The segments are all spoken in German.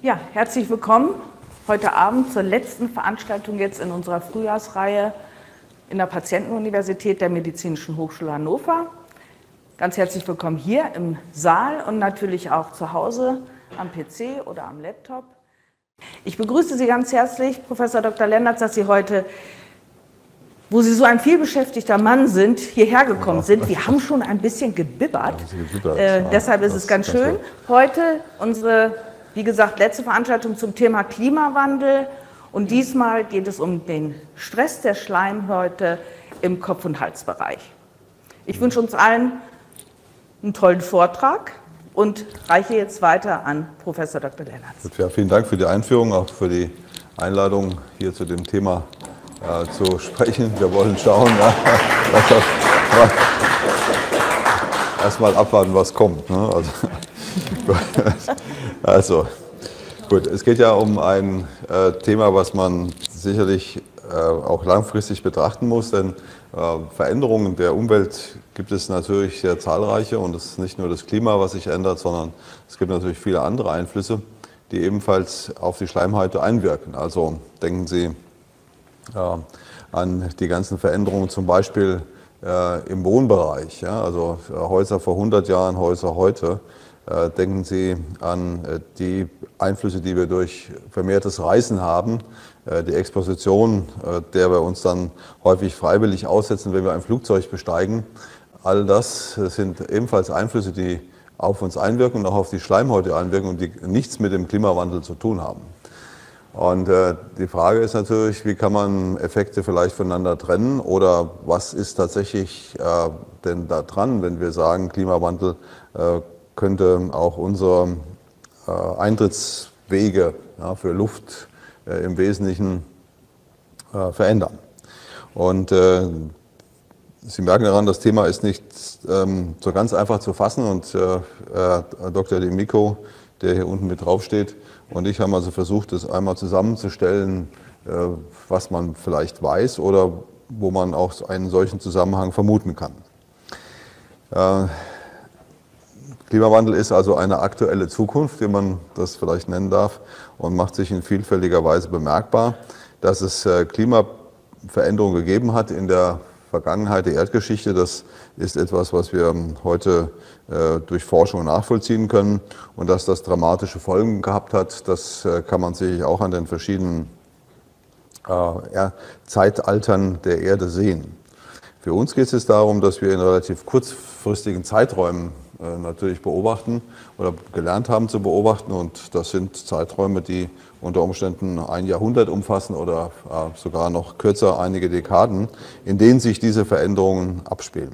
Ja, herzlich willkommen heute Abend zur letzten Veranstaltung jetzt in unserer Frühjahrsreihe in der Patientenuniversität der Medizinischen Hochschule Hannover. Ganz herzlich willkommen hier im Saal und natürlich auch zu Hause am PC oder am Laptop. Ich begrüße Sie ganz herzlich, Professor Dr. Lennertz, dass Sie heute, wo Sie so ein vielbeschäftigter Mann sind, hierher gekommen sind. Wir haben schon ein bisschen gebibbert, deshalb ist es ganz schön. Heute unsere, wie gesagt, letzte Veranstaltung zum Thema Klimawandel und diesmal geht es um den Stress der Schleimhäute im Kopf- und Halsbereich. Ich wünsche uns allen einen tollen Vortrag und reiche jetzt weiter an Professor Dr. Lennertz. Ja, vielen Dank für die Einführung, auch für die Einladung hier zu dem Thema zu sprechen. Wir wollen schauen, erstmal abwarten, was kommt. Ne? Also gut, es geht ja um ein Thema, was man sicherlich auch langfristig betrachten muss, denn Veränderungen der Umwelt gibt es natürlich sehr zahlreiche und es ist nicht nur das Klima, was sich ändert, sondern es gibt natürlich viele andere Einflüsse, die ebenfalls auf die Schleimhäute einwirken. Also denken Sie an die ganzen Veränderungen zum Beispiel im Wohnbereich, ja, also Häuser vor 100 Jahren, Häuser heute. Denken Sie an die Einflüsse, die wir durch vermehrtes Reisen haben, die Exposition, der wir uns dann häufig freiwillig aussetzen, wenn wir ein Flugzeug besteigen. All das sind ebenfalls Einflüsse, die auf uns einwirken und auch auf die Schleimhäute einwirken und die nichts mit dem Klimawandel zu tun haben. Und die Frage ist natürlich, wie kann man Effekte vielleicht voneinander trennen oder was ist tatsächlich denn da dran, wenn wir sagen, Klimawandel könnte auch unsere Eintrittswege für Luft im Wesentlichen verändern. Und Sie merken daran, das Thema ist nicht so ganz einfach zu fassen und Dr. D'Amico, der hier unten mit draufsteht, und ich haben also versucht, das einmal zusammenzustellen, was man vielleicht weiß oder wo man auch einen solchen Zusammenhang vermuten kann. Klimawandel ist also eine aktuelle Zukunft, wie man das vielleicht nennen darf, und macht sich in vielfältiger Weise bemerkbar. Dass es Klimaveränderungen gegeben hat in der Vergangenheit der Erdgeschichte, das ist etwas, was wir heute durch Forschung nachvollziehen können. Und dass das dramatische Folgen gehabt hat, das kann man sicherlich auch an den verschiedenen Zeitaltern der Erde sehen. Für uns geht es darum, dass wir in relativ kurzfristigen Zeiträumen natürlich beobachten oder gelernt haben zu beobachten. Und das sind Zeiträume, die unter Umständen ein Jahrhundert umfassen oder sogar noch kürzer, einige Dekaden, in denen sich diese Veränderungen abspielen.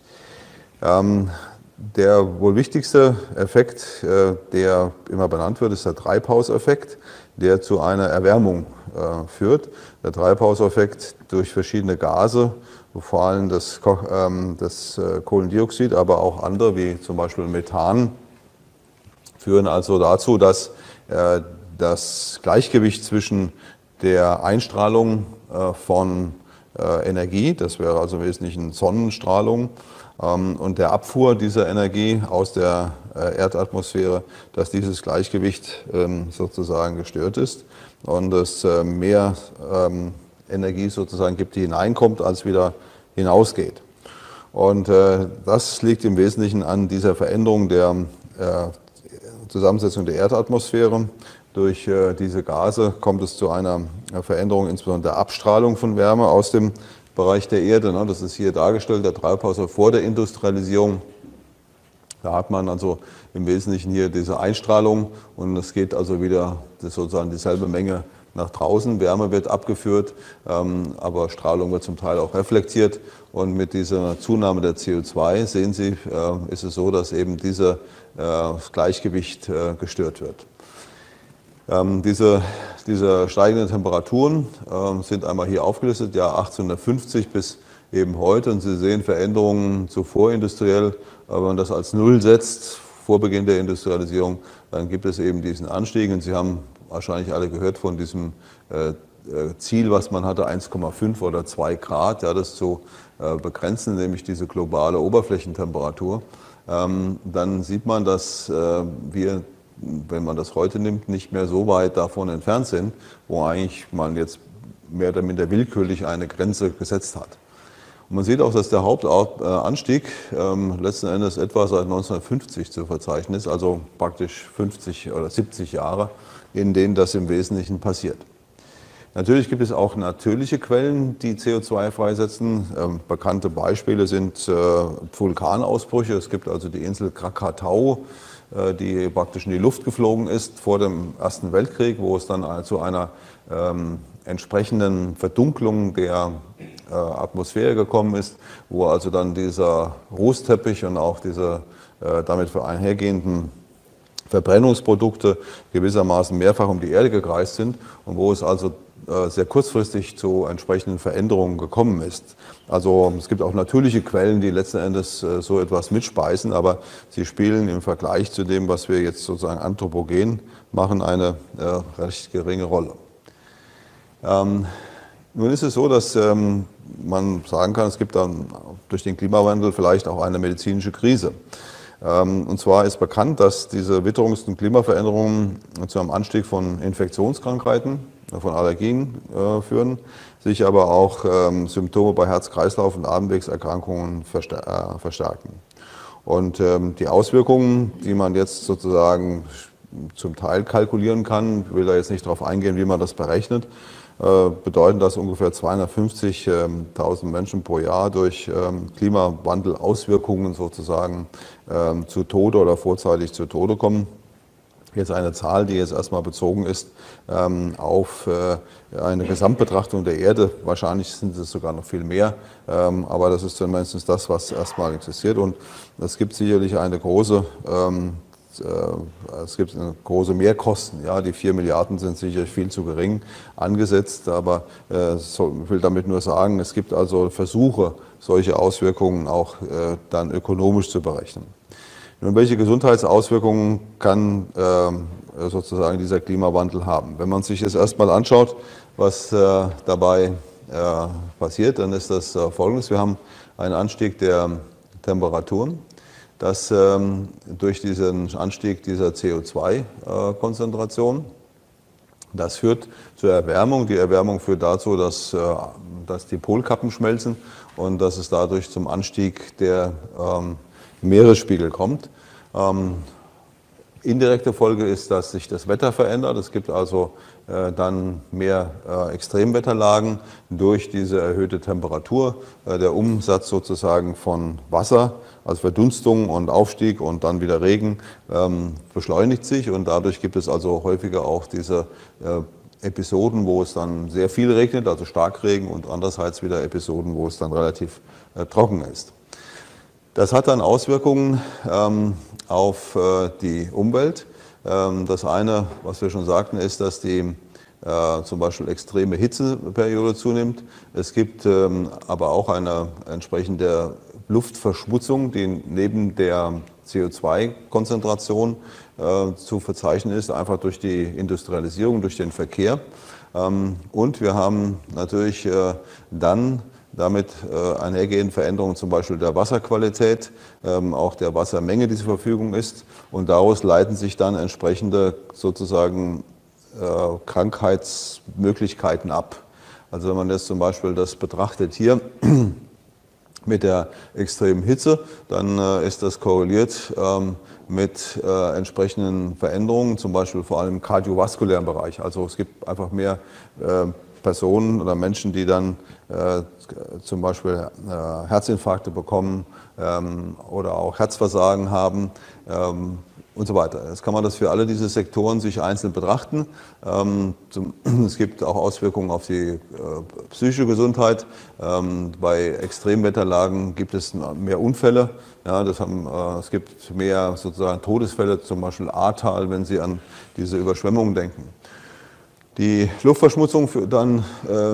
Der wohl wichtigste Effekt, der immer benannt wird, ist der Treibhauseffekt, der zu einer Erwärmung führt. Der Treibhauseffekt durch verschiedene Gase, vor allem das Kohlendioxid, aber auch andere, wie zum Beispiel Methan, führen also dazu, dass das Gleichgewicht zwischen der Einstrahlung von Energie, das wäre also im Wesentlichen Sonnenstrahlung, und der Abfuhr dieser Energie aus der Erdatmosphäre, dass dieses Gleichgewicht sozusagen gestört ist und es mehr Energie sozusagen gibt, die hineinkommt, als wieder hinausgeht. Und das liegt im Wesentlichen an dieser Veränderung der Zusammensetzung der Erdatmosphäre. Durch diese Gase kommt es zu einer Veränderung, insbesondere der Abstrahlung von Wärme aus dem Bereich der Erde. Das ist hier dargestellt, der Treibhauseffekt vor der Industrialisierung. Da hat man also im Wesentlichen hier diese Einstrahlung und es geht also wieder sozusagen dieselbe Menge nach draußen. Wärme wird abgeführt, aber Strahlung wird zum Teil auch reflektiert. Und mit dieser Zunahme der CO2, sehen Sie, ist es so, dass eben dieses Gleichgewicht gestört wird. Diese steigenden Temperaturen sind einmal hier aufgelistet, Jahr 1850 bis eben heute. Und Sie sehen Veränderungen zu vorindustriell. Wenn man das als Null setzt, vor Beginn der Industrialisierung, dann gibt es eben diesen Anstieg. Und Sie haben wahrscheinlich alle gehört von diesem Ziel, was man hatte, 1,5 oder 2 Grad, ja, das zu begrenzen, nämlich diese globale Oberflächentemperatur. Dann sieht man, dass wir wenn man das heute nimmt, nicht mehr so weit davon entfernt sind, wo eigentlich man jetzt mehr oder minder willkürlich eine Grenze gesetzt hat. Und man sieht auch, dass der Hauptanstieg letzten Endes etwa seit 1950 zu verzeichnen ist, also praktisch 50 oder 70 Jahre, in denen das im Wesentlichen passiert. Natürlich gibt es auch natürliche Quellen, die CO2 freisetzen. Bekannte Beispiele sind Vulkanausbrüche. Es gibt also die Insel Krakatau, die praktisch in die Luft geflogen ist vor dem Ersten Weltkrieg, wo es dann zu einer entsprechenden Verdunklung der Atmosphäre gekommen ist, wo also dann dieser Rußteppich und auch diese damit einhergehenden Verbrennungsprodukte gewissermaßen mehrfach um die Erde gekreist sind und wo es also sehr kurzfristig zu entsprechenden Veränderungen gekommen ist. Also es gibt auch natürliche Quellen, die letzten Endes so etwas mitspeisen, aber sie spielen im Vergleich zu dem, was wir jetzt sozusagen anthropogen machen, eine recht geringe Rolle. Nun ist es so, dass man sagen kann, es gibt dann durch den Klimawandel vielleicht auch eine medizinische Krise. Und zwar ist bekannt, dass diese Witterungs- und Klimaveränderungen zu einem Anstieg von Infektionskrankheiten, von Allergien führen, sich aber auch Symptome bei Herz-Kreislauf- und Atemwegserkrankungen verstärken. Und die Auswirkungen, die man jetzt sozusagen zum Teil kalkulieren kann, ich will da jetzt nicht darauf eingehen, wie man das berechnet, bedeuten, dass ungefähr 250.000 Menschen pro Jahr durch Klimawandelauswirkungen sozusagen zu Tode oder vorzeitig zu Tode kommen. Jetzt eine Zahl, die jetzt erstmal bezogen ist auf eine Gesamtbetrachtung der Erde. Wahrscheinlich sind es sogar noch viel mehr, aber das ist zumindest das, was erstmal existiert. Und es gibt sicherlich eine große Mehrkosten. Ja, die 4 Milliarden sind sicher viel zu gering angesetzt, aber ich will damit nur sagen, es gibt also Versuche, solche Auswirkungen auch dann ökonomisch zu berechnen. Nun, welche Gesundheitsauswirkungen kann sozusagen dieser Klimawandel haben? Wenn man sich das erstmal anschaut, was dabei passiert, dann ist das Folgendes. Wir haben einen Anstieg der Temperaturen, dass durch diesen Anstieg dieser CO2-Konzentration, das führt zur Erwärmung. Die Erwärmung führt dazu, dass die Polkappen schmelzen und dass es dadurch zum Anstieg der Meeresspiegel kommt. Indirekte Folge ist, dass sich das Wetter verändert. Es gibt also dann mehr Extremwetterlagen durch diese erhöhte Temperatur. Der Umsatz sozusagen von Wasser, also Verdunstung und Aufstieg und dann wieder Regen, beschleunigt sich und dadurch gibt es also häufiger auch diese Episoden, wo es dann sehr viel regnet, also Starkregen, und andererseits wieder Episoden, wo es dann relativ trocken ist. Das hat dann Auswirkungen auf die Umwelt. Das eine, was wir schon sagten, ist, dass die zum Beispiel extreme Hitzeperiode zunimmt. Es gibt aber auch eine entsprechende Luftverschmutzung, die neben der CO2-Konzentration zu verzeichnen ist, einfach durch die Industrialisierung, durch den Verkehr. Und wir haben natürlich dann damit einhergehende Veränderungen zum Beispiel der Wasserqualität, auch der Wassermenge, die zur Verfügung ist. Und daraus leiten sich dann entsprechende sozusagen Krankheitsmöglichkeiten ab. Also wenn man jetzt zum Beispiel das betrachtet hier mit der extremen Hitze, dann ist das korreliert mit entsprechenden Veränderungen, zum Beispiel vor allem im kardiovaskulären Bereich. Also es gibt einfach mehr Personen oder Menschen, die dann zum Beispiel Herzinfarkte bekommen oder auch Herzversagen haben und so weiter. Jetzt kann man das für alle diese Sektoren sich einzeln betrachten. Es gibt auch Auswirkungen auf die psychische Gesundheit. Bei Extremwetterlagen gibt es mehr Unfälle. Ja, es gibt mehr sozusagen Todesfälle, zum Beispiel Ahrtal, wenn Sie an diese Überschwemmungen denken. Die Luftverschmutzung führt dann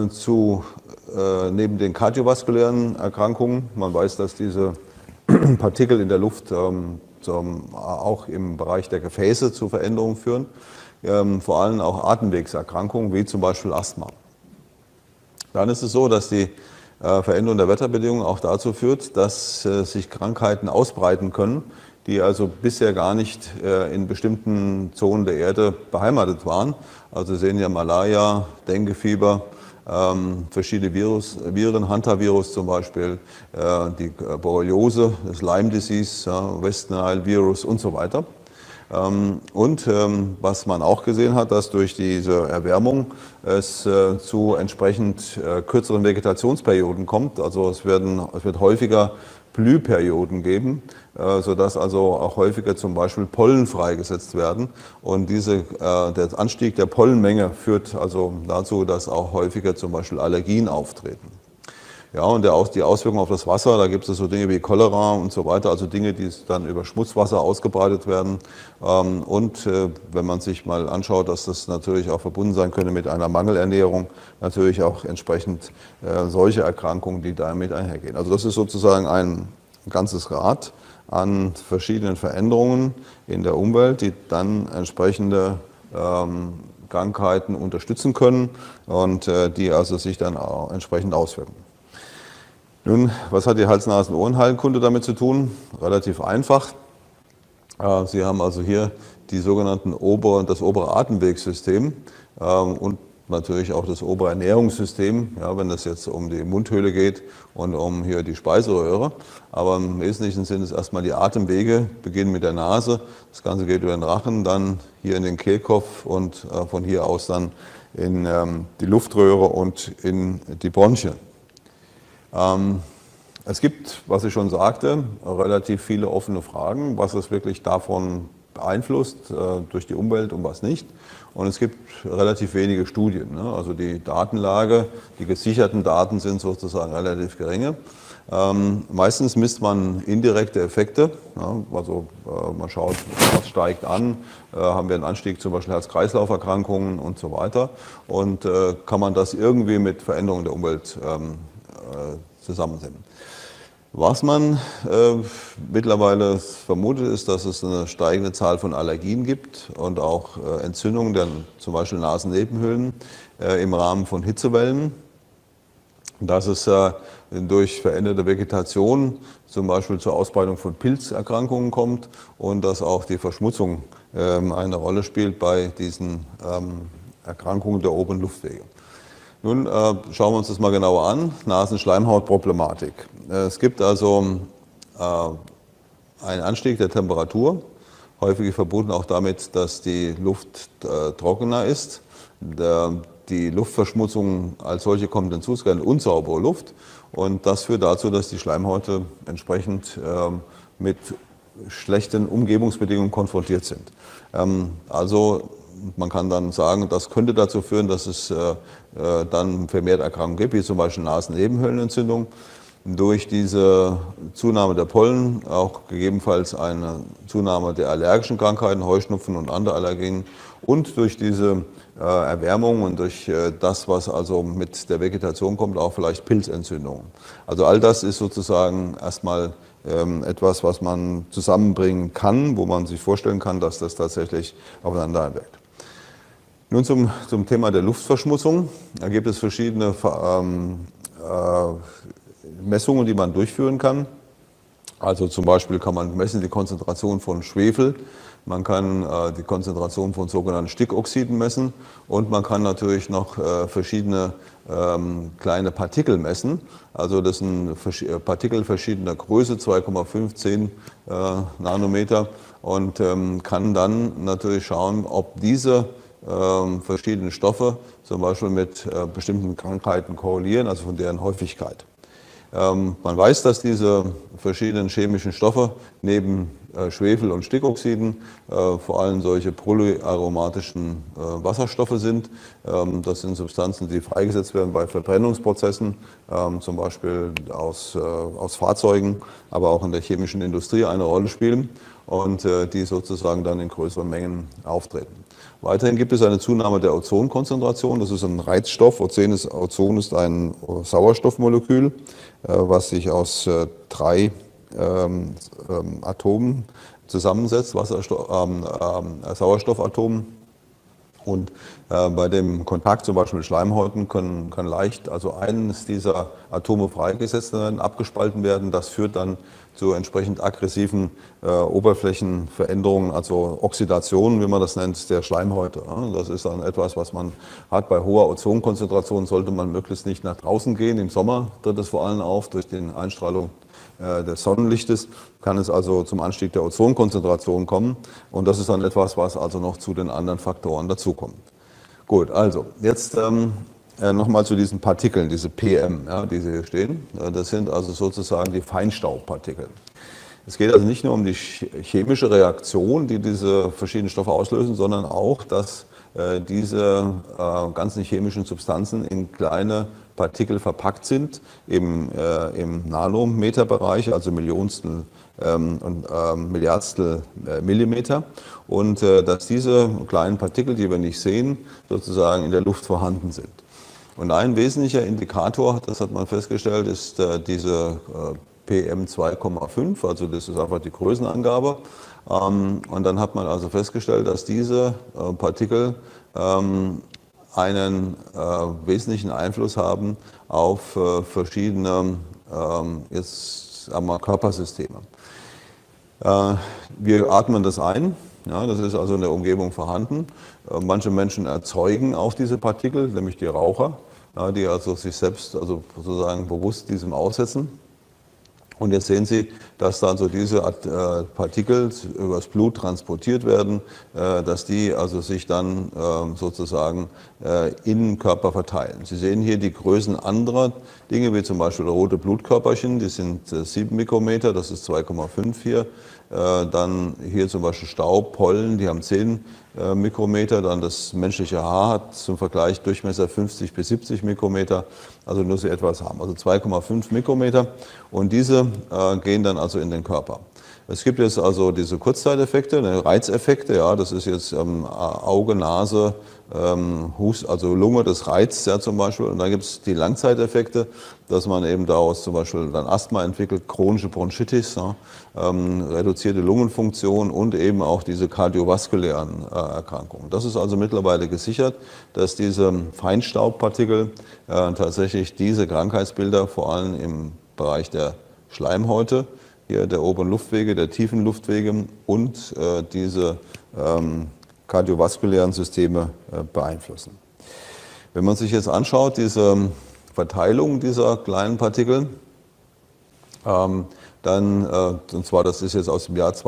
neben den kardiovaskulären Erkrankungen, man weiß, dass diese Partikel in der Luft auch im Bereich der Gefäße zu Veränderungen führen, vor allem auch Atemwegserkrankungen wie zum Beispiel Asthma. Dann ist es so, dass die Veränderung der Wetterbedingungen auch dazu führt, dass sich Krankheiten ausbreiten können, die also bisher gar nicht in bestimmten Zonen der Erde beheimatet waren. Also Sie sehen hier Malaria, Denguefieber, verschiedene Viren, Hantavirus zum Beispiel, die Borreliose, das Lyme Disease, West Nile Virus und so weiter. Was man auch gesehen hat, dass durch diese Erwärmung es zu entsprechend kürzeren Vegetationsperioden kommt. Also es wird häufiger Blühperioden geben, sodass also auch häufiger zum Beispiel Pollen freigesetzt werden. Und der Anstieg der Pollenmenge führt also dazu, dass auch häufiger zum Beispiel Allergien auftreten. Ja, und die Auswirkungen auf das Wasser, da gibt es so Dinge wie Cholera und so weiter, also Dinge, die dann über Schmutzwasser ausgebreitet werden. Wenn man sich mal anschaut, dass das natürlich auch verbunden sein könnte mit einer Mangelernährung, natürlich auch entsprechend solche Erkrankungen, die damit einhergehen. Also das ist sozusagen ein ganzes Rad an verschiedenen Veränderungen in der Umwelt, die dann entsprechende Krankheiten unterstützen können und die also sich dann auch entsprechend auswirken. Nun, was hat die Hals-Nasen-Ohrenheilkunde damit zu tun? Relativ einfach. Sie haben also hier die sogenannten das obere Atemwegssystem und natürlich auch das obere Ernährungssystem, ja, wenn es jetzt um die Mundhöhle geht und um hier die Speiseröhre. Aber im Wesentlichen sind es erstmal die Atemwege, beginnen mit der Nase, das Ganze geht über den Rachen, dann hier in den Kehlkopf und von hier aus dann in die Luftröhre und in die Bronchien. Es gibt, was ich schon sagte, relativ viele offene Fragen, was es wirklich davon beeinflusst durch die Umwelt und was nicht. Und es gibt relativ wenige Studien. Also die Datenlage, die gesicherten Daten sind sozusagen relativ geringe. Meistens misst man indirekte Effekte. Also man schaut, was steigt an, haben wir einen Anstieg zum Beispiel Herz-Kreislauf-Erkrankungen und so weiter. Und kann man das irgendwie mit Veränderungen der Umwelt zusammensehen. Was man mittlerweile vermutet, ist, dass es eine steigende Zahl von Allergien gibt und auch Entzündungen der zum Beispiel Nasennebenhöhlen im Rahmen von Hitzewellen. Dass es durch veränderte Vegetation zum Beispiel zur Ausbreitung von Pilzerkrankungen kommt und dass auch die Verschmutzung eine Rolle spielt bei diesen Erkrankungen der oberen Luftwege. Nun schauen wir uns das mal genauer an. Nasenschleimhautproblematik. Es gibt also einen Anstieg der Temperatur, häufig verbunden auch damit, dass die Luft trockener ist. Die Luftverschmutzung als solche kommt hinzu, es ist keine unsaubere Luft. Und das führt dazu, dass die Schleimhäute entsprechend mit schlechten Umgebungsbedingungen konfrontiert sind. Also man kann dann sagen, das könnte dazu führen, dass es dann vermehrt Erkrankungen gibt, wie zum Beispiel Nasennebenhöhlenentzündung. Durch diese Zunahme der Pollen auch gegebenenfalls eine Zunahme der allergischen Krankheiten, Heuschnupfen und andere Allergien. Und durch diese Erwärmung und durch das, was also mit der Vegetation kommt, auch vielleicht Pilzentzündungen. Also all das ist sozusagen erstmal etwas, was man zusammenbringen kann, wo man sich vorstellen kann, dass das tatsächlich aufeinander einwirkt. Nun zum Thema der Luftverschmutzung. Da gibt es verschiedene Messungen, die man durchführen kann. Also zum Beispiel kann man messen die Konzentration von Schwefel, man kann die Konzentration von sogenannten Stickoxiden messen und man kann natürlich noch verschiedene kleine Partikel messen. Also das sind Partikel verschiedener Größe, 2,15 Nanometer und kann dann natürlich schauen, ob diese verschiedene Stoffe zum Beispiel mit bestimmten Krankheiten korrelieren, also von deren Häufigkeit. Man weiß, dass diese verschiedenen chemischen Stoffe neben Schwefel und Stickoxiden vor allem solche polyaromatischen Wasserstoffe sind. Das sind Substanzen, die freigesetzt werden bei Verbrennungsprozessen, zum Beispiel aus Fahrzeugen, aber auch in der chemischen Industrie eine Rolle spielen und die sozusagen dann in größeren Mengen auftreten. Weiterhin gibt es eine Zunahme der Ozonkonzentration. Das ist ein Reizstoff. Ozon ist ein Sauerstoffmolekül, was sich aus 3 Atomen zusammensetzt, Sauerstoffatomen. Und bei dem Kontakt zum Beispiel mit Schleimhäuten kann leicht also eines dieser Atome freigesetzt werden, abgespalten werden. Das führt dann zu entsprechend aggressiven Oberflächenveränderungen, also Oxidationen, wie man das nennt, der Schleimhäute. Das ist dann etwas, was man hat. Bei hoher Ozonkonzentration sollte man möglichst nicht nach draußen gehen. Im Sommer tritt es vor allem auf durch die Einstrahlung des Sonnenlichtes, kann es also zum Anstieg der Ozonkonzentration kommen. Und das ist dann etwas, was also noch zu den anderen Faktoren dazukommt. Gut, also jetzt nochmal zu diesen Partikeln, diese PM, ja, die Sie hier stehen. Das sind also sozusagen die Feinstaubpartikel. Es geht also nicht nur um die chemische Reaktion, die diese verschiedenen Stoffe auslösen, sondern auch, dass diese ganzen chemischen Substanzen in kleine Partikel verpackt sind, im Nanometerbereich, also Millionstel und Milliardstel Millimeter, und dass diese kleinen Partikel, die wir nicht sehen, sozusagen in der Luft vorhanden sind. Und ein wesentlicher Indikator, das hat man festgestellt, ist diese PM2,5, also das ist einfach die Größenangabe. Und dann hat man also festgestellt, dass diese Partikel einen wesentlichen Einfluss haben auf verschiedene jetzt sagen wir, Körpersysteme. Wir atmen das ein, ja, das ist also in der Umgebung vorhanden. Manche Menschen erzeugen auch diese Partikel, nämlich die Raucher, ja, die also sich selbst also sozusagen bewusst diesem aussetzen. Und jetzt sehen Sie, dass dann so diese Partikel übers Blut transportiert werden, dass die also sich dann sozusagen in den Körper verteilen. Sie sehen hier die Größen anderer Dinge, wie zum Beispiel rote Blutkörperchen, die sind 7 Mikrometer, das ist 2,5 hier. Dann hier zum Beispiel Staub, Pollen, die haben 10 Mikrometer. Dann das menschliche Haar hat zum Vergleich Durchmesser 50 bis 70 Mikrometer, also nur so etwas haben. Also 2,5 Mikrometer, und diese gehen dann also in den Körper. Es gibt jetzt also diese Kurzzeiteffekte, Reizeffekte, ja, das ist jetzt Auge, Nase, Hust, also Lunge, das reizt ja zum Beispiel. Und dann gibt es die Langzeiteffekte, dass man eben daraus zum Beispiel dann Asthma entwickelt, chronische Bronchitis, ja, reduzierte Lungenfunktion und eben auch diese kardiovaskulären Erkrankungen. Das ist also mittlerweile gesichert, dass diese Feinstaubpartikel tatsächlich diese Krankheitsbilder vor allem im Bereich der Schleimhäute, hier der oberen Luftwege, der tiefen Luftwege und diese kardiovaskulären Systeme beeinflussen. Wenn man sich jetzt anschaut, diese Verteilung dieser kleinen Partikel, dann, und zwar das ist jetzt aus dem Jahr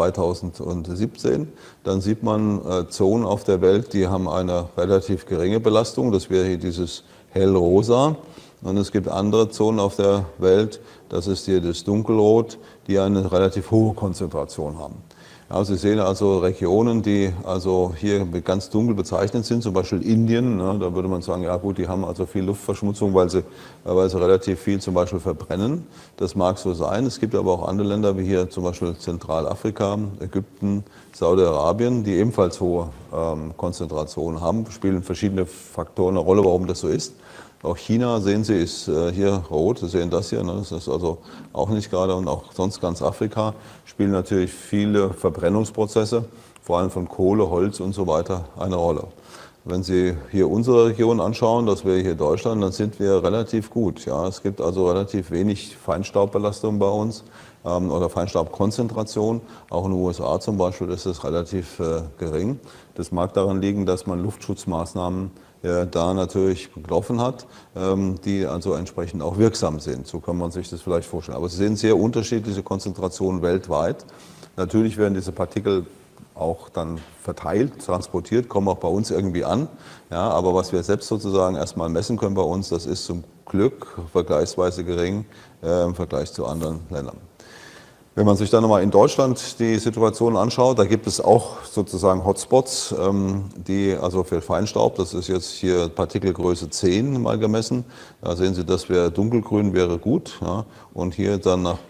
2017, dann sieht man Zonen auf der Welt, die haben eine relativ geringe Belastung, das wäre hier dieses hellrosa. Und es gibt andere Zonen auf der Welt, das ist hier das Dunkelrot, die eine relativ hohe Konzentration haben. Ja, Sie sehen also Regionen, die also hier ganz dunkel bezeichnet sind, zum Beispiel Indien. Ne, da würde man sagen, ja gut, die haben also viel Luftverschmutzung, weil sie relativ viel zum Beispiel verbrennen. Das mag so sein. Es gibt aber auch andere Länder, wie hier zum Beispiel Zentralafrika, Ägypten, Saudi-Arabien, die ebenfalls hohe Konzentrationen haben. Spielen verschiedene Faktoren eine Rolle, warum das so ist. Auch China, sehen Sie, ist hier rot. Sie sehen das hier, ne? Das ist also auch nicht gerade, und auch sonst ganz Afrika spielen natürlich viele Verbrennungsprozesse, vor allem von Kohle, Holz und so weiter, eine Rolle. Wenn Sie hier unsere Region anschauen, das wäre hier Deutschland, dann sind wir relativ gut. Ja? Es gibt also relativ wenig Feinstaubbelastung bei uns oder Feinstaubkonzentration. Auch in den USA zum Beispiel ist es relativ gering. Das mag daran liegen, dass man Luftschutzmaßnahmen da natürlich getroffen hat, die also entsprechend auch wirksam sind. So kann man sich das vielleicht vorstellen. Aber Sie sehen sehr unterschiedliche Konzentrationen weltweit. Natürlich werden diese Partikel auch dann verteilt, transportiert, kommen auch bei uns irgendwie an. Ja, aber was wir selbst sozusagen erstmal messen können bei uns, das ist zum Glück vergleichsweise gering im Vergleich zu anderen Ländern. Wenn man sich dann nochmal in Deutschland die Situation anschaut, da gibt es auch sozusagen Hotspots, die also für Feinstaub, das ist jetzt hier Partikelgröße 10 mal gemessen, da sehen Sie, das wäre dunkelgrün, wäre gut, ja, und hier dann nach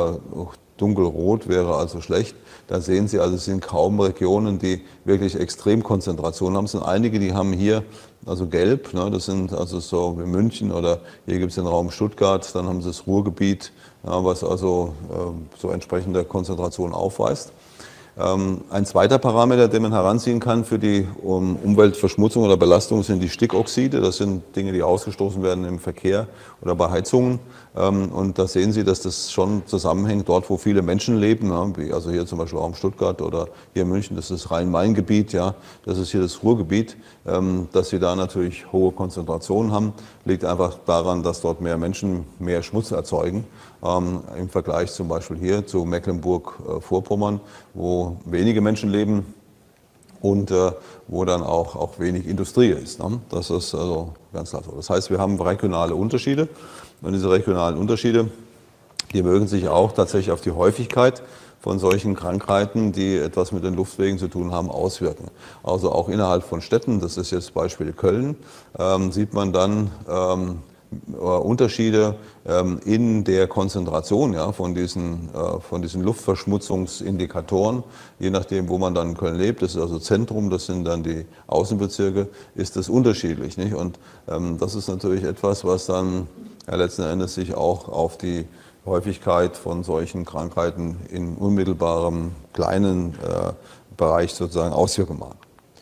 dunkelrot wäre also schlecht. Da sehen Sie also, es sind kaum Regionen, die wirklich Extremkonzentrationen haben. Es sind einige, die haben hier also gelb, ne, das sind also so wie München, oder hier gibt es den Raum Stuttgart, dann haben Sie das Ruhrgebiet, ja, was also so entsprechende Konzentration aufweist. Ein zweiter Parameter, den man heranziehen kann für die Umweltverschmutzung oder Belastung, sind die Stickoxide. Das sind Dinge, die ausgestoßen werden im Verkehr oder bei Heizungen. Und da sehen Sie, dass das schon zusammenhängt, dort wo viele Menschen leben, wie also hier zum Beispiel auch in Stuttgart oder hier in München, das ist das Rhein-Main-Gebiet, ja, das ist hier das Ruhrgebiet, dass Sie da natürlich hohe Konzentrationen haben, liegt einfach daran, dass dort mehr Menschen mehr Schmutz erzeugen, im Vergleich zum Beispiel hier zu Mecklenburg-Vorpommern, wo wenige Menschen leben und wo dann auch wenig Industrie ist. Ne? Das ist also ganz klar so. Das heißt, wir haben regionale Unterschiede und diese regionalen Unterschiede, die wirken sich auch tatsächlich auf die Häufigkeit von solchen Krankheiten, die etwas mit den Luftwegen zu tun haben, auswirken. Also auch innerhalb von Städten, das ist jetzt Beispiel Köln, sieht man dann Unterschiede in der Konzentration, ja, von diesen Luftverschmutzungsindikatoren, je nachdem, wo man dann in Köln lebt, das ist also Zentrum, das sind dann die Außenbezirke, ist das unterschiedlich. Nicht? Und das ist natürlich etwas, was dann letzten Endes sich auch auf die Häufigkeit von solchen Krankheiten in unmittelbarem kleinen Bereich sozusagen Auswirkungen machen.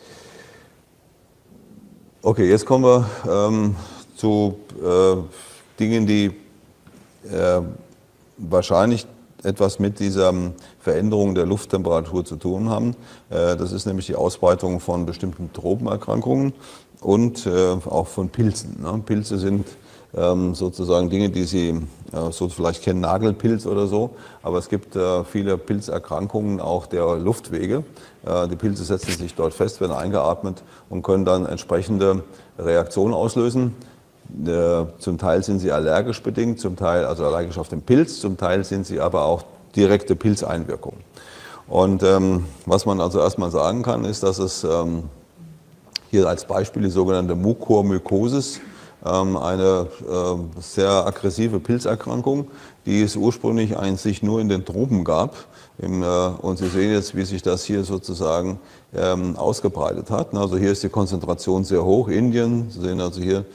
Okay, jetzt kommen wir zu Dingen, die wahrscheinlich etwas mit dieser Veränderung der Lufttemperatur zu tun haben. Das ist nämlich die Ausbreitung von bestimmten Tropenerkrankungen und auch von Pilzen. Ne? Pilze sind sozusagen Dinge, die Sie so vielleicht kennen, Nagelpilz oder so, aber es gibt viele Pilzerkrankungen auch der Luftwege. Die Pilze setzen sich dort fest, werden eingeatmet und können dann entsprechende Reaktionen auslösen. Zum Teil sind sie allergisch bedingt, zum Teil also allergisch auf den Pilz, zum Teil sind sie aber auch direkte Pilzeinwirkungen. Und was man also erstmal sagen kann, ist, dass es hier als Beispiel die sogenannte Mukormykosis, eine sehr aggressive Pilzerkrankung, die es ursprünglich eigentlich nur in den Tropen gab. Und Sie sehen jetzt, wie sich das hier sozusagen ausgebreitet hat. Also hier ist die Konzentration sehr hoch. Indien, Sie sehen also hier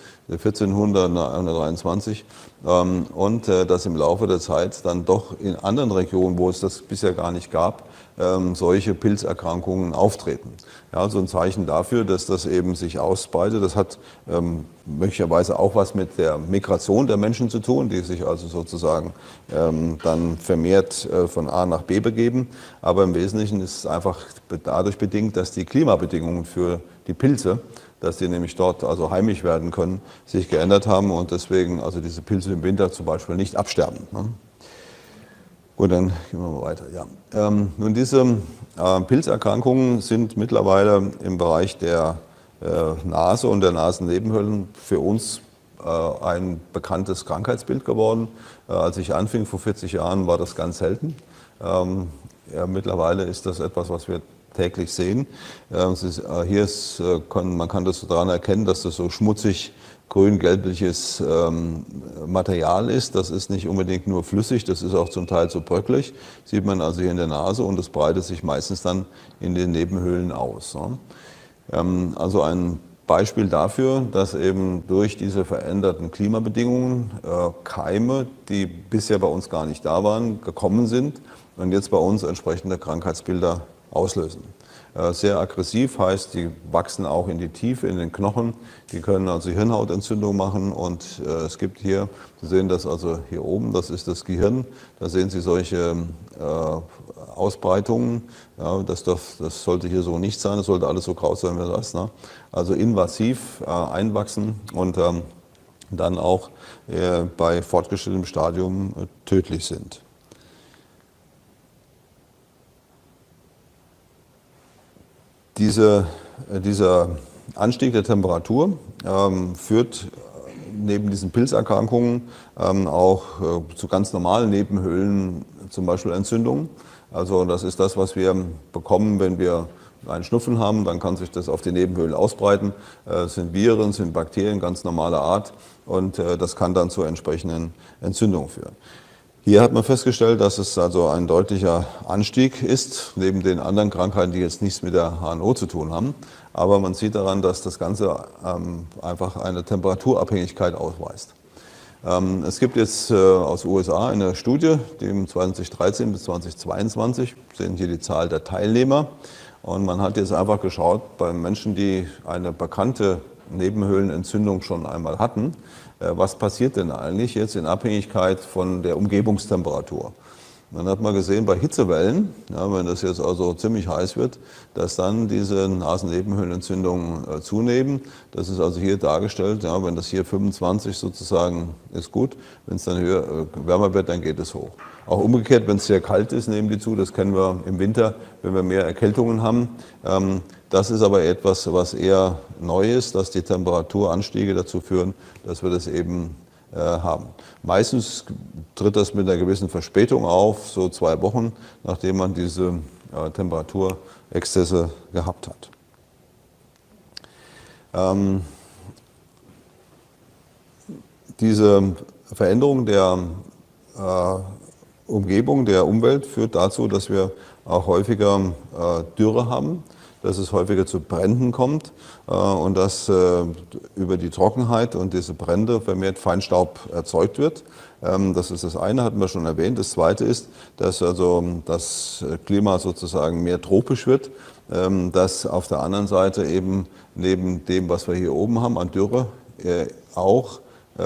1423 und dass im Laufe der Zeit dann doch in anderen Regionen, wo es das bisher gar nicht gab, solche Pilzerkrankungen auftreten. Ja, also ein Zeichen dafür, dass das eben sich ausbreitet. Das hat möglicherweise auch was mit der Migration der Menschen zu tun, die sich also sozusagen dann vermehrt von A nach B begeben. Aber im Wesentlichen ist es einfach dadurch bedingt, dass die Klimabedingungen für die Pilze, dass die nämlich dort also heimisch werden können, sich geändert haben und deswegen also diese Pilze im Winter zum Beispiel nicht absterben. Ne? Gut, dann gehen wir mal weiter. Ja. Nun, diese Pilzerkrankungen sind mittlerweile im Bereich der Nase und der Nasennebenhöhlen für uns ein bekanntes Krankheitsbild geworden. Als ich anfing vor 40 Jahren, war das ganz selten. Ja, mittlerweile ist das etwas, was wir täglich sehen. Hier ist, man kann das daran erkennen, dass das so schmutzig grün-gelbliches Material ist. Das ist nicht unbedingt nur flüssig, das ist auch zum Teil so bröcklig. Sieht man also hier in der Nase und das breitet sich meistens dann in den Nebenhöhlen aus. Also ein Beispiel dafür, dass eben durch diese veränderten Klimabedingungen Keime, die bisher bei uns gar nicht da waren, gekommen sind und jetzt bei uns entsprechende Krankheitsbilder auslösen. Sehr aggressiv heißt, die wachsen auch in die Tiefe, in den Knochen. Die können also Hirnhautentzündung machen und es gibt hier, Sie sehen das also hier oben, das ist das Gehirn. Da sehen Sie solche Ausbreitungen. Ja, das sollte hier so nicht sein, das sollte alles so grau sein wie das. Ne? Also invasiv einwachsen und dann auch bei fortgeschrittenem Stadium tödlich sind. Dieser Anstieg der Temperatur führt neben diesen Pilzerkrankungen auch zu ganz normalen Nebenhöhlen, zum Beispiel Entzündungen. Also das ist das, was wir bekommen, wenn wir einen Schnupfen haben, dann kann sich das auf die Nebenhöhlen ausbreiten. Es sind Viren, sind Bakterien ganz normaler Art und das kann dann zu entsprechenden Entzündungen führen. Hier hat man festgestellt, dass es also ein deutlicher Anstieg ist, neben den anderen Krankheiten, die jetzt nichts mit der HNO zu tun haben. Aber man sieht daran, dass das Ganze einfach eine Temperaturabhängigkeit aufweist. Es gibt jetzt aus den USA eine Studie, die im 2013 bis 2022 sehen hier die Zahl der Teilnehmer. Und man hat jetzt einfach geschaut, bei Menschen, die eine bekannte Nebenhöhlenentzündung schon einmal hatten, was passiert denn eigentlich jetzt in Abhängigkeit von der Umgebungstemperatur. Dann hat man gesehen, bei Hitzewellen, ja, wenn das jetzt also ziemlich heiß wird, dass dann diese Nasennebenhöhlenentzündungen zunehmen. Das ist also hier dargestellt, ja, wenn das hier 25 sozusagen ist gut, wenn es dann wärmer wird, dann geht es hoch. Auch umgekehrt, wenn es sehr kalt ist, nehmen die zu, das kennen wir im Winter, wenn wir mehr Erkältungen haben. Das ist aber etwas, was eher neu ist, dass die Temperaturanstiege dazu führen, dass wir das eben haben. Meistens tritt das mit einer gewissen Verspätung auf, so 2 Wochen, nachdem man diese Temperaturexzesse gehabt hat. Diese Veränderung der Umgebung, der Umwelt führt dazu, dass wir auch häufiger Dürre haben, dass es häufiger zu Bränden kommt und dass über die Trockenheit und diese Brände vermehrt Feinstaub erzeugt wird. Das ist das eine, hatten wir schon erwähnt. Das zweite ist, dass also das Klima sozusagen mehr tropisch wird, dass auf der anderen Seite eben neben dem, was wir hier oben haben an Dürre, auch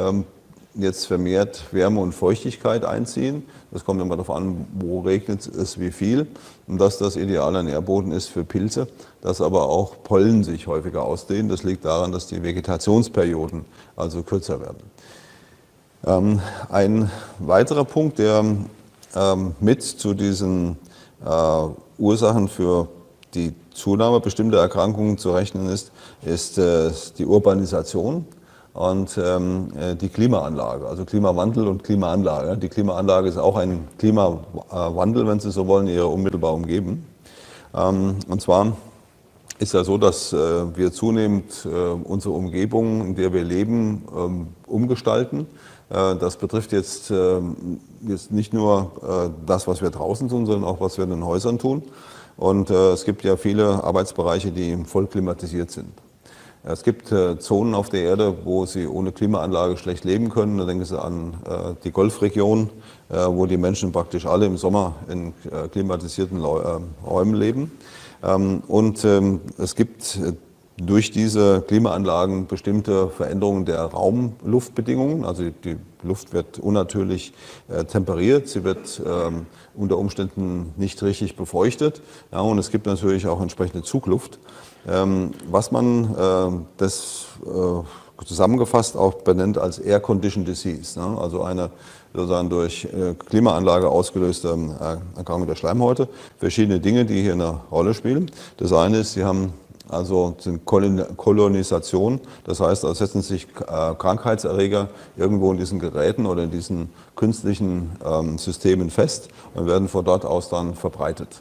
jetzt vermehrt Wärme und Feuchtigkeit einziehen. Das kommt immer darauf an, wo regnet es, wie viel. Und dass das idealer Nährboden ist für Pilze, dass aber auch Pollen sich häufiger ausdehnen. Das liegt daran, dass die Vegetationsperioden also kürzer werden. Ein weiterer Punkt, der mit zu diesen Ursachen für die Zunahme bestimmter Erkrankungen zu rechnen ist, ist die Urbanisation und die Klimaanlage, also Klimawandel und Klimaanlage. Die Klimaanlage ist auch ein Klimawandel, wenn Sie so wollen, ihre unmittelbar umgeben. Und zwar ist ja so, dass wir zunehmend unsere Umgebung, in der wir leben, umgestalten. Das betrifft jetzt nicht nur das, was wir draußen tun, sondern auch, was wir in den Häusern tun. Und es gibt ja viele Arbeitsbereiche, die voll klimatisiert sind. Es gibt Zonen auf der Erde, wo Sie ohne Klimaanlage schlecht leben können. Da denken Sie an die Golfregion, wo die Menschen praktisch alle im Sommer in klimatisierten Räumen leben. Und es gibt durch diese Klimaanlagen bestimmte Veränderungen der Raumluftbedingungen. Also die Luft wird unnatürlich temperiert, sie wird unter Umständen nicht richtig befeuchtet. Ja, und es gibt natürlich auch entsprechende Zugluft. Was man zusammengefasst auch benennt als Air Condition Disease, ne? Also eine sozusagen durch Klimaanlage ausgelöste Erkrankung der Schleimhäute. Verschiedene Dinge, die hier eine Rolle spielen. Das eine ist, sie haben also Kolonisation, das heißt, da setzen sich Krankheitserreger irgendwo in diesen Geräten oder in diesen künstlichen Systemen fest und werden von dort aus dann verbreitet.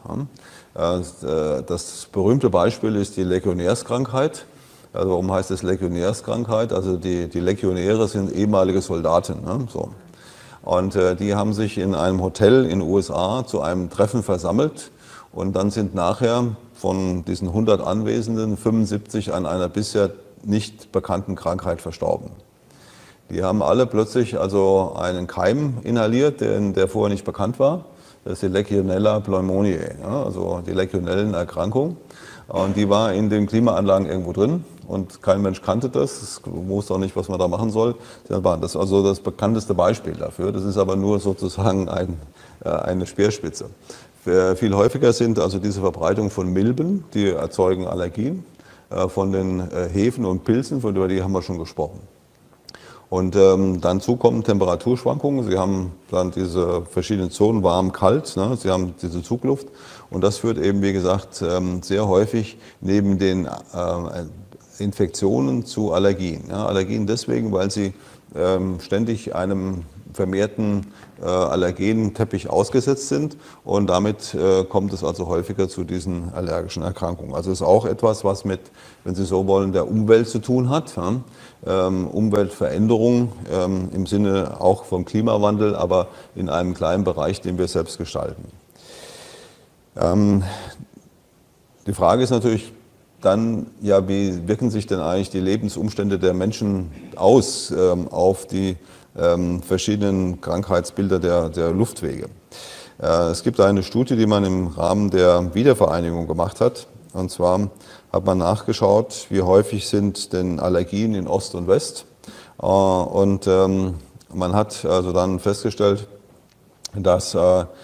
Das berühmte Beispiel ist die Legionärskrankheit. Also warum heißt es Legionärskrankheit? Also die Legionäre sind ehemalige Soldaten. Ne? So. Und die haben sich in einem Hotel in den USA zu einem Treffen versammelt und dann sind nachher von diesen 100 Anwesenden 75 an einer bisher nicht bekannten Krankheit verstorben. Die haben alle plötzlich also einen Keim inhaliert, der vorher nicht bekannt war. Das ist die Legionella pneumoniae, ja, also die Legionellenerkrankung. Und die war in den Klimaanlagen irgendwo drin und kein Mensch kannte das, wusste auch nicht, was man da machen soll. Das ist also das bekannteste Beispiel dafür. Das ist aber nur sozusagen eine Speerspitze. Viel häufiger sind also diese Verbreitung von Milben, die erzeugen Allergien, von den Hefen und Pilzen, von denen haben wir schon gesprochen. Und dann kommen Temperaturschwankungen. Sie haben dann diese verschiedenen Zonen, warm, kalt, ne? Sie haben diese Zugluft. Und das führt eben, wie gesagt, sehr häufig neben den Infektionen zu Allergien. Ja? Allergien deswegen, weil sie ständig einem vermehrten Allergenteppich ausgesetzt sind und damit kommt es also häufiger zu diesen allergischen Erkrankungen. Also ist auch etwas, was mit, wenn Sie so wollen, der Umwelt zu tun hat. Ja? Umweltveränderung im Sinne auch vom Klimawandel, aber in einem kleinen Bereich, den wir selbst gestalten. Die Frage ist natürlich dann, ja, wie wirken sich denn eigentlich die Lebensumstände der Menschen aus auf die verschiedenen Krankheitsbilder der Luftwege. Es gibt eine Studie, die man im Rahmen der Wiedervereinigung gemacht hat. Und zwar hat man nachgeschaut, wie häufig sind denn Allergien in Ost und West. Und man hat also dann festgestellt, dass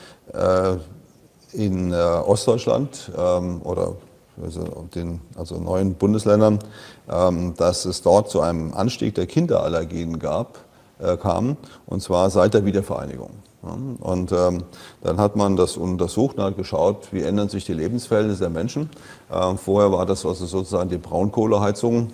in Ostdeutschland oder den neuen Bundesländern, dass es dort zu einem Anstieg der Kinderallergien kam, und zwar seit der Wiedervereinigung. Und dann hat man das untersucht und hat geschaut, wie ändern sich die Lebensverhältnisse der Menschen. Vorher war das also sozusagen die Braunkohleheizung.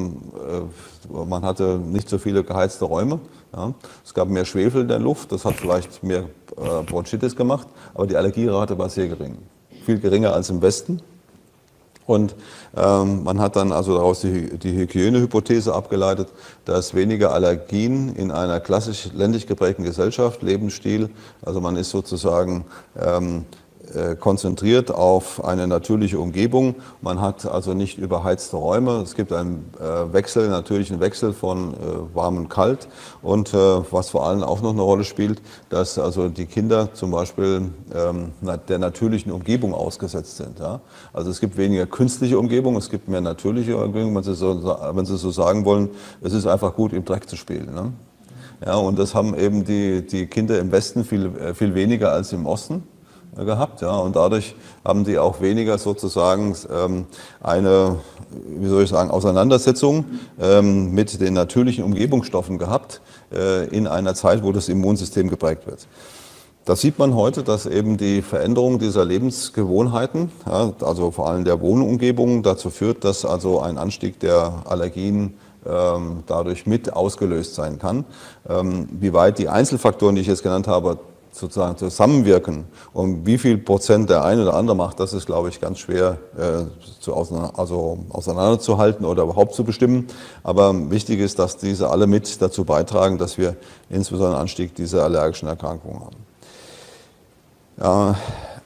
Man hatte nicht so viele geheizte Räume. Ja. Es gab mehr Schwefel in der Luft, das hat vielleicht mehr Bronchitis gemacht, aber die Allergierate war sehr gering. Viel geringer als im Westen. Und man hat dann also daraus die Hygienehypothese abgeleitet, dass weniger Allergien in einer klassisch ländlich geprägten Gesellschaft, Lebensstil, also man ist sozusagen konzentriert auf eine natürliche Umgebung. Man hat also nicht überheizte Räume. Es gibt einen natürlichen Wechsel von warm und kalt. Und was vor allem auch noch eine Rolle spielt, dass also die Kinder zum Beispiel der natürlichen Umgebung ausgesetzt sind. Ja? Also es gibt weniger künstliche Umgebung, es gibt mehr natürliche Umgebung, wenn Sie so sagen wollen. Es ist einfach gut, im Dreck zu spielen. Ne? Ja, und das haben eben die Kinder im Westen viel weniger als im Osten gehabt, ja, und dadurch haben die auch weniger sozusagen eine, wie soll ich sagen, Auseinandersetzung mit den natürlichen Umgebungsstoffen gehabt in einer Zeit, wo das Immunsystem geprägt wird. Das sieht man heute, dass eben die Veränderung dieser Lebensgewohnheiten, ja, also vor allem der Wohnumgebung, dazu führt, dass also ein Anstieg der Allergien dadurch mit ausgelöst sein kann. Wie weit die Einzelfaktoren, die ich jetzt genannt habe, sozusagen zusammenwirken und wie viel Prozent der eine oder andere macht, das ist, glaube ich, ganz schwer auseinanderzuhalten oder überhaupt zu bestimmen. Aber wichtig ist, dass diese alle mit dazu beitragen, dass wir insbesondere einen Anstieg dieser allergischen Erkrankungen haben. Ja,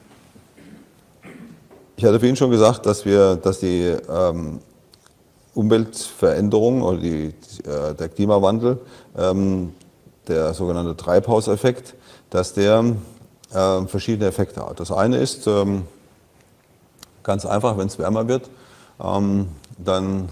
ich hatte vorhin schon gesagt, dass die Umweltveränderung oder der Klimawandel, der sogenannte Treibhauseffekt, dass der verschiedene Effekte hat. Das eine ist ganz einfach, wenn es wärmer wird, dann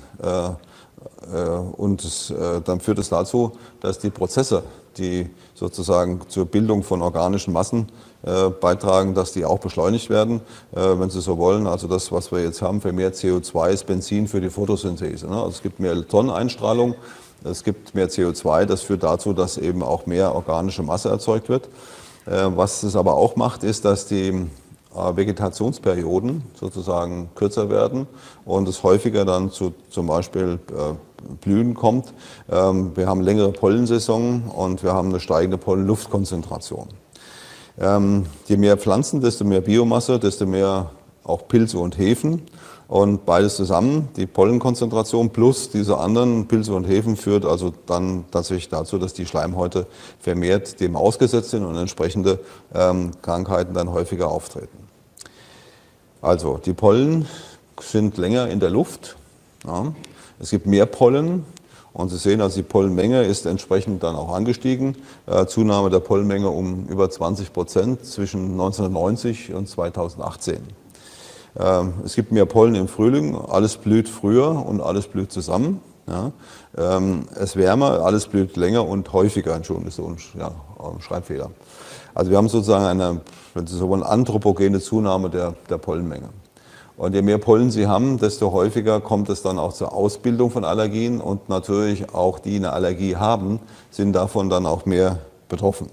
führt es dazu, dass die Prozesse, die sozusagen zur Bildung von organischen Massen beitragen, dass die auch beschleunigt werden, wenn Sie so wollen. Also das, was wir jetzt haben, vermehrt CO2 ist Benzin für die Photosynthese. Ne? Also es gibt mehr Sonneneinstrahlung, es gibt mehr CO2, das führt dazu, dass eben auch mehr organische Masse erzeugt wird. Was es aber auch macht, ist, dass die Vegetationsperioden sozusagen kürzer werden und es häufiger dann zu zum Beispiel Blühen kommt. Wir haben längere Pollensaison und wir haben eine steigende Pollenluftkonzentration. Je mehr Pflanzen, desto mehr Biomasse, desto mehr auch Pilze und Hefen. Und beides zusammen, die Pollenkonzentration plus diese anderen Pilze und Hefen, führt also dann tatsächlich dazu, dass die Schleimhäute vermehrt dem ausgesetzt sind und entsprechende Krankheiten dann häufiger auftreten. Also die Pollen sind länger in der Luft. Ja. Es gibt mehr Pollen. Und Sie sehen, also die Pollenmenge ist entsprechend dann auch angestiegen. Zunahme der Pollenmenge um über 20% zwischen 1990 und 2018. Es gibt mehr Pollen im Frühling, alles blüht früher und alles blüht zusammen. Ja. Es wärmer, alles blüht länger und häufiger. Entschuldigung, das ist so ein Schreibfehler. Also wir haben sozusagen eine, wenn Sie so wollen, anthropogene Zunahme der Pollenmenge. Und je mehr Pollen Sie haben, desto häufiger kommt es dann auch zur Ausbildung von Allergien und natürlich auch die eine Allergie haben, sind davon dann auch mehr betroffen.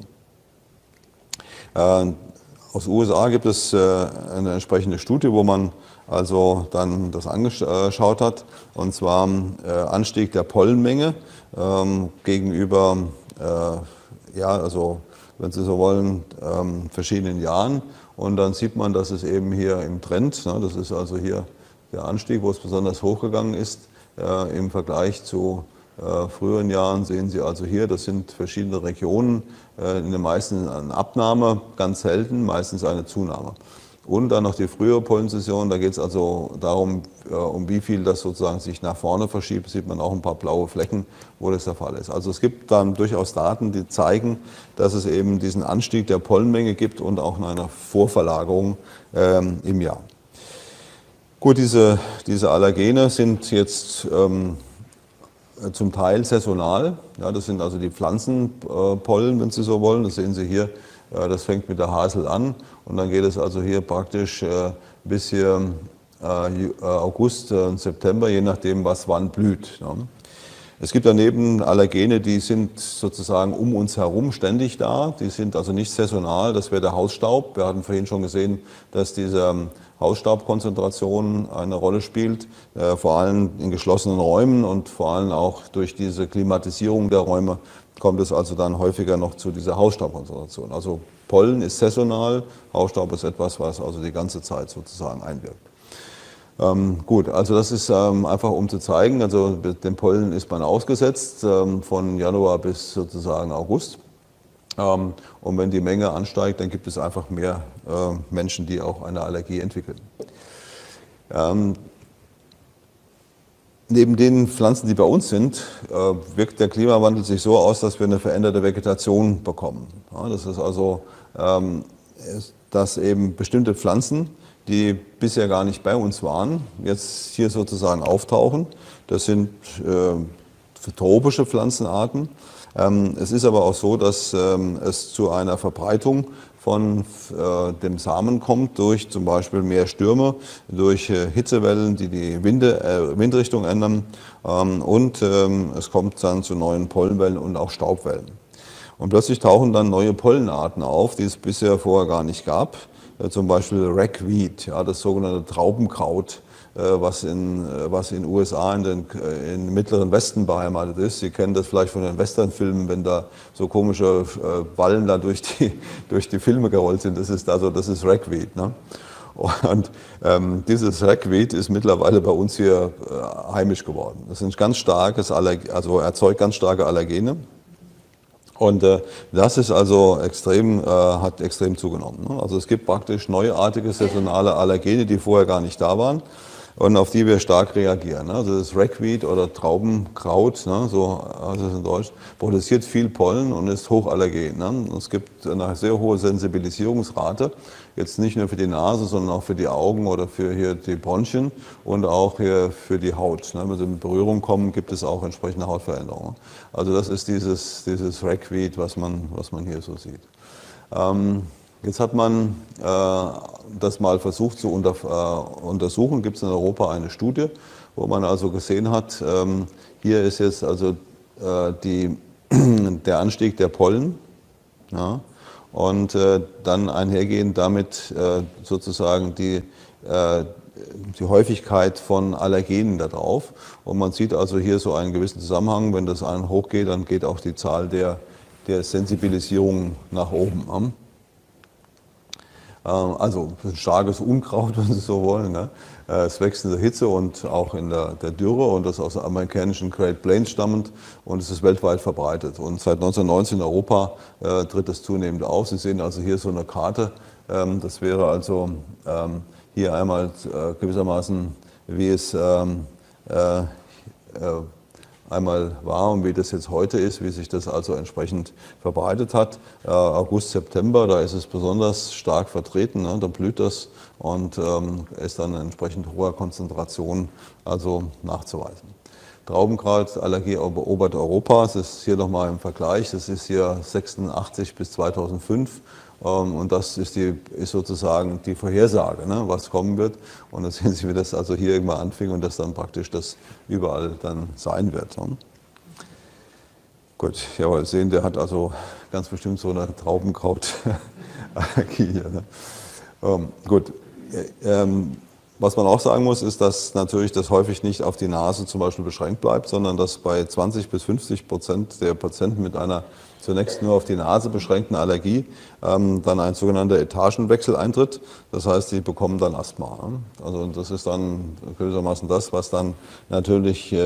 Aus den USA gibt es eine entsprechende Studie, wo man also dann das angeschaut hat, und zwar Anstieg der Pollenmenge gegenüber, also wenn Sie so wollen, verschiedenen Jahren. Und dann sieht man, dass es eben hier im Trend, ne, das ist also hier der Anstieg, wo es besonders hochgegangen ist, im Vergleich zu früheren Jahren sehen Sie also hier, das sind verschiedene Regionen, in den meisten eine Abnahme, ganz selten, meistens eine Zunahme. und dann noch die frühere Pollensaison. Da geht es also darum, um wie viel das sozusagen sich nach vorne verschiebt. Sieht man auch ein paar blaue Flecken, wo das der Fall ist. Also es gibt dann durchaus Daten, die zeigen, dass es eben diesen Anstieg der Pollenmenge gibt und auch eine Vorverlagerung im Jahr. Gut, diese Allergene sind jetzt zum Teil saisonal. Ja, das sind also die Pflanzenpollen, wenn Sie so wollen. Das sehen Sie hier. Das fängt mit der Hasel an und dann geht es also hier praktisch bis hier August und September, je nachdem, was wann blüht. Ja. Es gibt daneben Allergene, die sind sozusagen um uns herum ständig da. Die sind also nicht saisonal. Das wäre der Hausstaub. Wir hatten vorhin schon gesehen, dass diese Hausstaubkonzentration eine Rolle spielt, vor allem in geschlossenen Räumen und vor allem auch durch diese Klimatisierung der Räume kommt es also dann häufiger noch zu dieser Hausstaubkonzentration. Also Pollen ist saisonal, Hausstaub ist etwas, was also die ganze Zeit sozusagen einwirkt. Gut, also das ist einfach um zu zeigen, also dem Pollen ist man ausgesetzt von Januar bis sozusagen August. Und wenn die Menge ansteigt, dann gibt es einfach mehr Menschen, die auch eine Allergie entwickeln. Neben den Pflanzen, die bei uns sind, wirkt der Klimawandel sich so aus, dass wir eine veränderte Vegetation bekommen. Ja, das ist also, dass eben bestimmte Pflanzen, die bisher gar nicht bei uns waren, jetzt hier sozusagen auftauchen. Das sind tropische Pflanzenarten. Es ist aber auch so, dass es zu einer Verbreitung von dem Samen kommt durch zum Beispiel mehr Stürme, durch Hitzewellen, die die Windrichtung ändern und es kommt dann zu neuen Pollenwellen und auch Staubwellen. Und plötzlich tauchen dann neue Pollenarten auf, die es bisher vorher gar nicht gab. Zum Beispiel Ragweed, ja, das sogenannte Traubenkraut, was in USA im Mittleren Westen beheimatet ist. Sie kennen das vielleicht von den Westernfilmen, wenn da so komische Ballen da durch die Filme gerollt sind. Das ist Ragweed. Ne? Und dieses Ragweed ist mittlerweile bei uns hier heimisch geworden. Das ist ein ganz starkes also erzeugt ganz starke Allergene. Und das ist also hat extrem zugenommen. Ne? Also es gibt praktisch neuartige saisonale Allergene, die vorher gar nicht da waren und auf die wir stark reagieren. Ne? Also das Ragweed oder Traubenkraut, ne? So heißt es in Deutsch, produziert viel Pollen und ist hochallergen. Ne? Es gibt eine sehr hohe Sensibilisierungsrate, jetzt nicht nur für die Nase, sondern auch für die Augen oder für hier die Bronchien und auch hier für die Haut. Ne? Wenn sie in Berührung kommen, gibt es auch entsprechende Hautveränderungen. Also das ist dieses Ragweed, was man hier so sieht. Jetzt hat man das mal versucht zu untersuchen. Gibt es in Europa eine Studie, wo man also gesehen hat, hier ist jetzt also der Anstieg der Pollen. Ja, und dann einhergehend damit sozusagen die Häufigkeit von Allergenen darauf. Und man sieht also hier so einen gewissen Zusammenhang. Wenn das hochgeht, dann geht auch die Zahl der Sensibilisierung nach oben. Also ein starkes Unkraut, wenn Sie so wollen. Ne? Es wächst in der Hitze und auch in der Dürre und das aus der amerikanischen Great Plains stammend und es ist weltweit verbreitet. Und seit 1919 in Europa tritt es zunehmend auf. Sie sehen also hier so eine Karte. Das wäre also hier einmal gewissermaßen, wie es einmal war und wie das jetzt heute ist, wie sich das also entsprechend verbreitet hat. August, September, da ist es besonders stark vertreten, ne? Da blüht das und ist dann entsprechend hoher Konzentration also nachzuweisen. Traubenkrautallergie erobert Europa, das ist hier nochmal im Vergleich, das ist hier 86 bis 2005. Und das ist sozusagen die Vorhersage, ne, was kommen wird. Und dann sehen Sie, wie das also hier irgendwann anfing und das dann praktisch das überall dann sein wird. Ne. Gut, jawohl, sehen, der hat also ganz bestimmt so eine Traubenkrautallergie hier. Ne. Gut, was man auch sagen muss, ist, dass natürlich das häufig nicht auf die Nase zum Beispiel beschränkt bleibt, sondern dass bei 20 bis 50% der Patienten mit einer zunächst nur auf die Nase beschränkten Allergie dann ein sogenannter Etagenwechsel eintritt. Das heißt, sie bekommen dann Asthma. Ne? Also das ist dann gewissermaßen das, was dann natürlich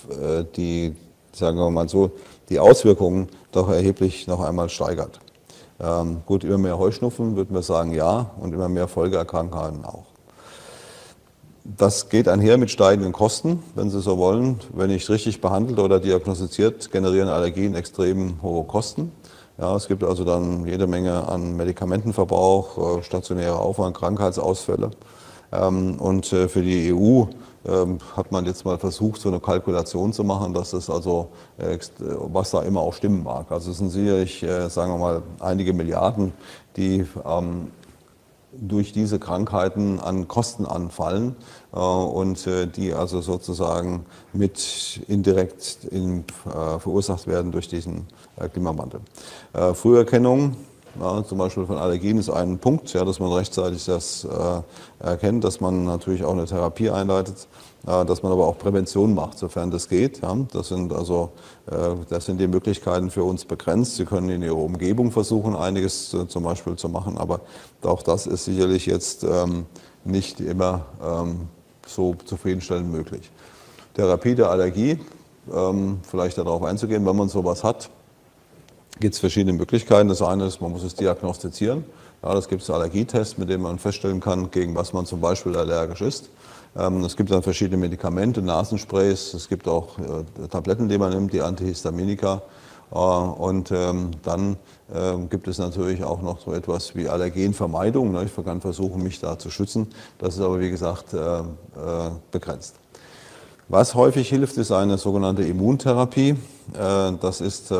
sagen wir mal so, die Auswirkungen doch erheblich noch einmal steigert. Gut, immer mehr Heuschnupfen, würden wir sagen, ja, und immer mehr Folgeerkrankungen auch. Das geht einher mit steigenden Kosten, wenn Sie so wollen. Wenn nicht richtig behandelt oder diagnostiziert, generieren Allergien extrem hohe Kosten. Ja, es gibt also dann jede Menge an Medikamentenverbrauch, stationärer Aufwand, Krankheitsausfälle. Und für die EU hat man jetzt mal versucht, so eine Kalkulation zu machen, dass das also, was da immer auch stimmen mag. Also es sind sicherlich, sagen wir mal, einige Milliarden, die durch diese Krankheiten an Kosten anfallen und die also sozusagen mit indirekt verursacht werden durch diesen Klimawandel. Früherkennung, ja, zum Beispiel von Allergien ist ein Punkt, ja, dass man rechtzeitig das erkennt, dass man natürlich auch eine Therapie einleitet, dass man aber auch Prävention macht, sofern das geht. Ja. Das sind die Möglichkeiten für uns begrenzt. Sie können in Ihrer Umgebung versuchen, einiges zum Beispiel zu machen, aber auch das ist sicherlich jetzt nicht immer so zufriedenstellend möglich. Therapie der Allergie, vielleicht darauf einzugehen, wenn man sowas hat, gibt es verschiedene Möglichkeiten. Das eine ist, man muss es diagnostizieren. Ja, das gibt es Allergietests, mit denen man feststellen kann, gegen was man zum Beispiel allergisch ist. Es gibt dann verschiedene Medikamente, Nasensprays, es gibt auch Tabletten, die man nimmt, die Antihistaminika. Und dann gibt es natürlich auch noch so etwas wie Allergenvermeidung. Ich kann versuchen, mich da zu schützen. Das ist aber, wie gesagt, begrenzt. Was häufig hilft, ist eine sogenannte Immuntherapie. Das ist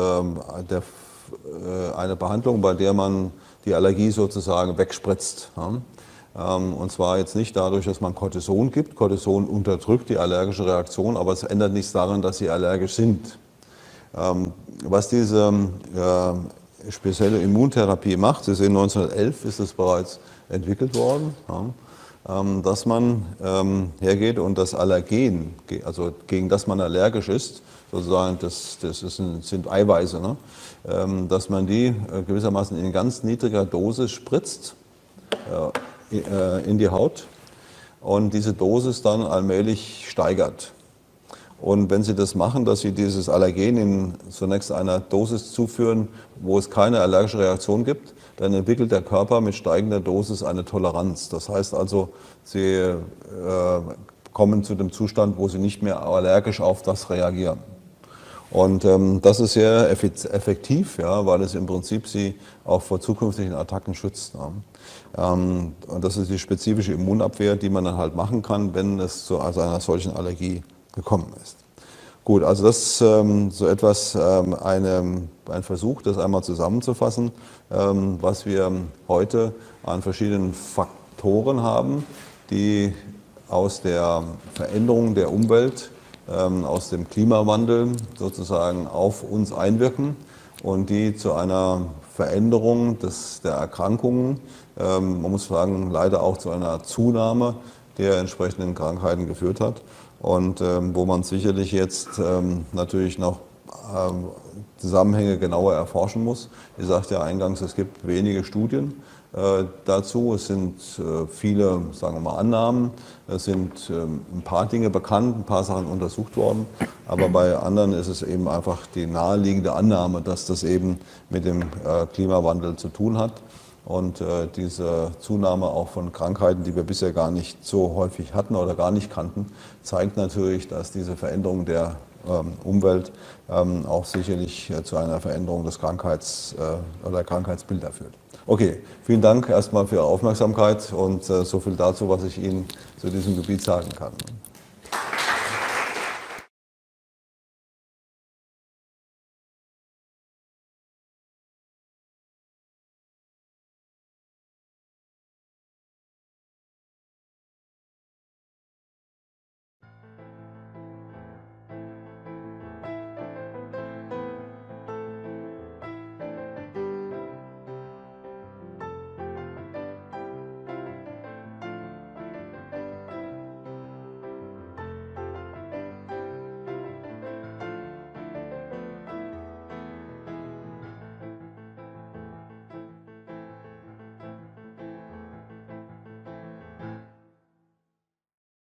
eine Behandlung, bei der man die Allergie sozusagen wegspritzt. Und zwar jetzt nicht dadurch, dass man Cortison gibt. Cortison unterdrückt die allergische Reaktion, aber es ändert nichts daran, dass sie allergisch sind. Was diese spezielle Immuntherapie macht, Sie sehen, 1911 ist es bereits entwickelt worden, dass man hergeht und das Allergen, also gegen das man allergisch ist, sozusagen, sind Eiweiße, ne? Dass man die gewissermaßen in ganz niedriger Dosis spritzt in die Haut und diese Dosis dann allmählich steigert. Und wenn Sie das machen, dass Sie dieses Allergen in zunächst einer Dosis zuführen, wo es keine allergische Reaktion gibt, dann entwickelt der Körper mit steigender Dosis eine Toleranz. Das heißt also, Sie kommen zu dem Zustand, wo Sie nicht mehr allergisch auf das reagieren. Und das ist sehr effektiv, ja, weil es im Prinzip Sie auch vor zukünftigen Attacken schützt. Und das ist die spezifische Immunabwehr, die man dann halt machen kann, wenn es zu einer solchen Allergie gekommen ist. Gut, also das ist so etwas, ein Versuch, das einmal zusammenzufassen, was wir heute an verschiedenen Faktoren haben, die aus der Veränderung der Umwelt, aus dem Klimawandel sozusagen auf uns einwirken und die zu einer Veränderung der Erkrankungen, man muss sagen, leider auch zu einer Zunahme der entsprechenden Krankheiten geführt hat. Und wo man sicherlich jetzt natürlich noch Zusammenhänge genauer erforschen muss. Ich sagte ja eingangs, es gibt wenige Studien dazu. Es sind viele, sagen wir mal, Annahmen. Es sind ein paar Dinge bekannt, ein paar Sachen untersucht worden. Aber bei anderen ist es eben einfach die naheliegende Annahme, dass das eben mit dem Klimawandel zu tun hat. Und diese Zunahme auch von Krankheiten, die wir bisher gar nicht so häufig hatten oder gar nicht kannten, zeigt natürlich, dass diese Veränderung der Umwelt auch sicherlich zu einer Veränderung des Krankheitsbilder führt. Okay, vielen Dank erstmal für Ihre Aufmerksamkeit und so viel dazu, was ich Ihnen zu diesem Gebiet sagen kann.